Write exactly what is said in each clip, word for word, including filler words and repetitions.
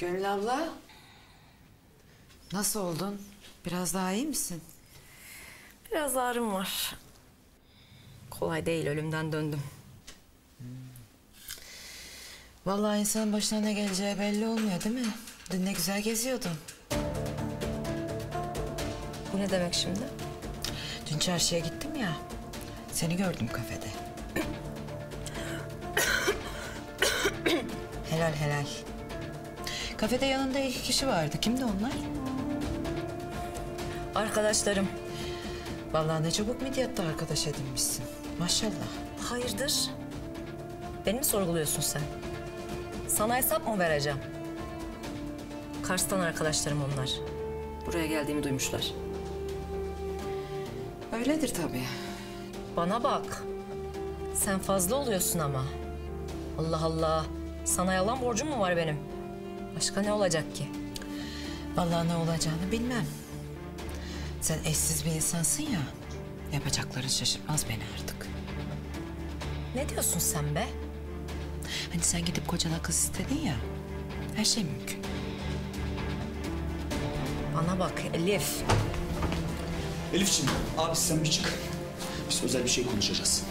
Gönül abla. Nasıl oldun? Biraz daha iyi misin? Biraz ağrım var. Kolay değil, ölümden döndüm. Hmm. Vallahi insan başına ne geleceği belli olmuyor değil mi? Dün ne güzel geziyordun. Bu ne demek şimdi? Dün çarşıya gittim ya. Seni gördüm kafede. Helal helal. Kafede yanında iki kişi vardı. Kimdi onlar? Arkadaşlarım. Vallahi ne çabuk medyatta arkadaş edinmişsin. Maşallah. Hayırdır? Beni mi sorguluyorsun sen? Sana hesap mı vereceğim? Kars'tan arkadaşlarım onlar. Buraya geldiğimi duymuşlar. Öyledir tabii. Bana bak. Sen fazla oluyorsun ama. Allah Allah. Sana yalan borcum mu var benim? Başka ne olacak ki? Vallahi ne olacağını bilmem. Sen eşsiz bir insansın ya. Yapacakların şaşırtmaz beni artık. Ne diyorsun sen be? Hani sen gidip kocana kız istedin ya. Her şey mümkün. Bana bak Elif. Elifciğim, abi sen bir çık. Biz özel bir şey konuşacağız.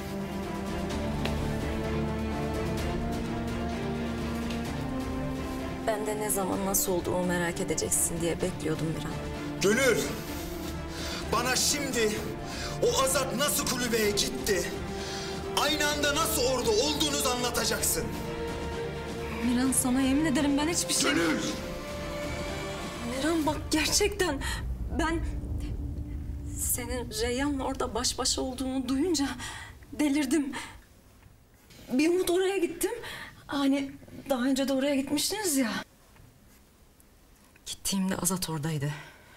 Ben de ne zaman nasıl olduğumu merak edeceksin diye bekliyordum bir an. Gönül, bana şimdi o Azat nasıl kulübeye gitti, aynı anda nasıl orada olduğunuzu anlatacaksın. Miran, sana yemin ederim ben hiçbir şey... Gönül! Miran bak, gerçekten ben... Senin Reyhan'la orada baş başa olduğunu duyunca delirdim. Bir umut oraya gittim. Hani daha önce de oraya gitmiştiniz ya. Gittiğimde Azat oradaydı.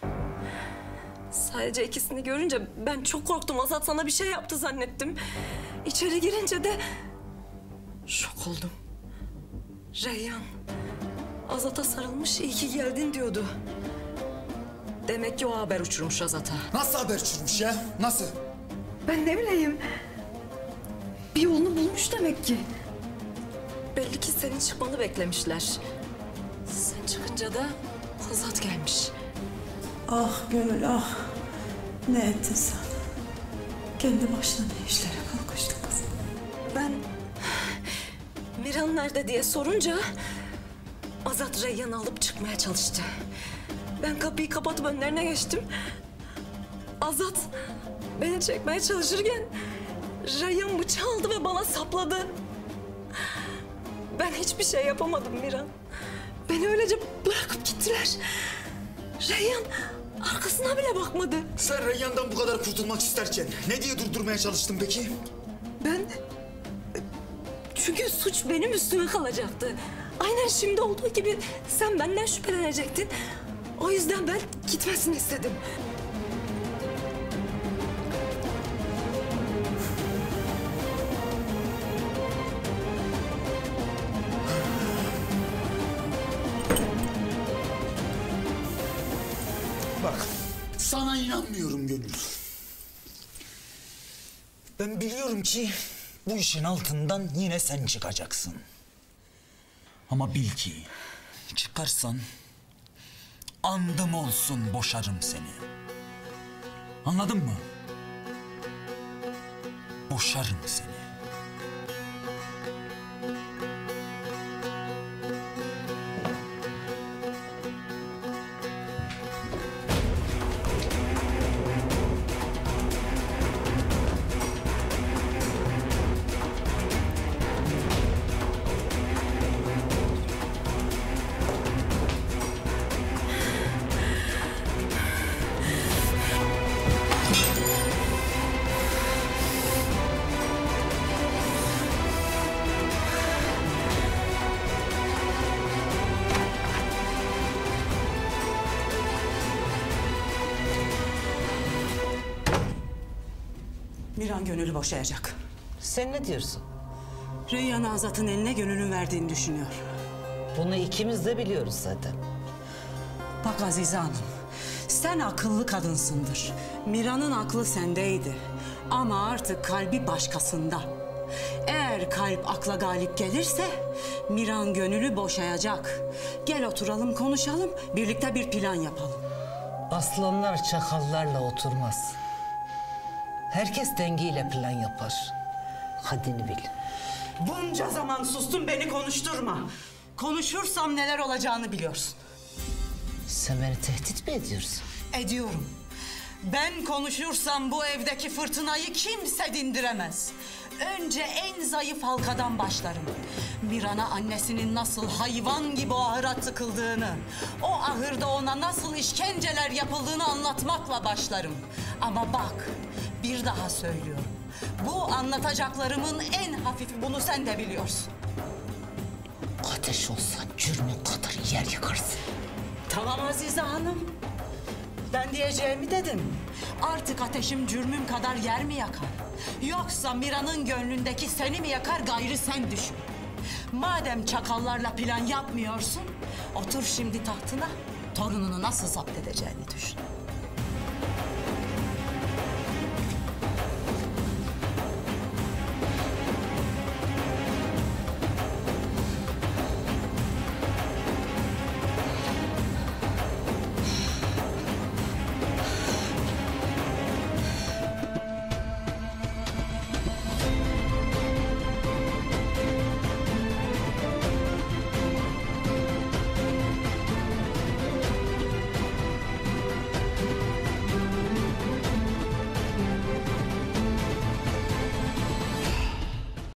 Sadece ikisini görünce ben çok korktum. Azat sana bir şey yaptı zannettim. İçeri girince de şok oldum. Reyhan Azat'a sarılmış, iyi ki geldin diyordu. Demek ki o haber uçurmuş Azat'a. Nasıl haber uçurmuş ya? Nasıl? Ben ne bileyim. Bir yolunu bulmuş demek ki. Belli ki senin çıkmanı beklemişler. Sen çıkınca da Azat gelmiş. Ah Gönül ah. Ne ettin sen? Kendi başına ne işlere kalkıştın kızım? Ben Miran nerede diye sorunca Azat Reyhan'ı alıp çıkmaya çalıştı. Ben kapıyı kapatıp önlerine geçtim. Azat beni çekmeye çalışırken Reyhan bıçağı aldı ve bana sapladı. Ben hiçbir şey yapamadım Miran. Beni öylece bırakıp gittiler. Reyhan arkasına bile bakmadı. Sen Reyhan'dan bu kadar kurtulmak isterken ne diye durdurmaya çalıştın peki? Ben... Çünkü suç benim üstüme kalacaktı. Aynen şimdi olduğu gibi sen benden şüphelenecektin. O yüzden ben gitmesini istedim. Bak, sana inanmıyorum Gönül. Ben biliyorum ki bu işin altından yine sen çıkacaksın. Ama bil ki çıkarsan andım olsun boşarım seni. Anladın mı? Boşarım seni. Miran Gönül'ü boşayacak. Sen ne diyorsun? Reyhan Azat'ın eline Gönül'ün verdiğini düşünüyor. Bunu ikimiz de biliyoruz zaten. Bak Azize Hanım, sen akıllı kadınsındır. Miran'ın aklı sendeydi. Ama artık kalbi başkasında. Eğer kalp akla galip gelirse Miran gönülü boşayacak. Gel oturalım konuşalım, birlikte bir plan yapalım. Aslanlar çakallarla oturmaz. Herkes dengiyle plan yapar. Haddini bil. Bunca zaman sustun, beni konuşturma. Konuşursam neler olacağını biliyorsun. Sen beni tehdit mi ediyorsun? Ediyorum. Ben konuşursam bu evdeki fırtınayı kimse dindiremez. Önce en zayıf halkadan başlarım. Miran'a annesinin nasıl hayvan gibi o ahıra tıkıldığını, o ahırda ona nasıl işkenceler yapıldığını anlatmakla başlarım. Ama bak, bir daha söylüyorum. Bu anlatacaklarımın en hafifi, bunu sen de biliyorsun. Ateş olsan cürmün kadar yer yıkarsın. Tamam Azize Hanım. Ben diyeceğimi dedim. Artık ateşim cürmüm kadar yer mi yakar? Yoksa Mira'nın gönlündeki seni mi yakar, gayrı sen düşün. Madem çakallarla plan yapmıyorsun, otur şimdi tahtına, torununu nasıl zapt edeceğini düşün.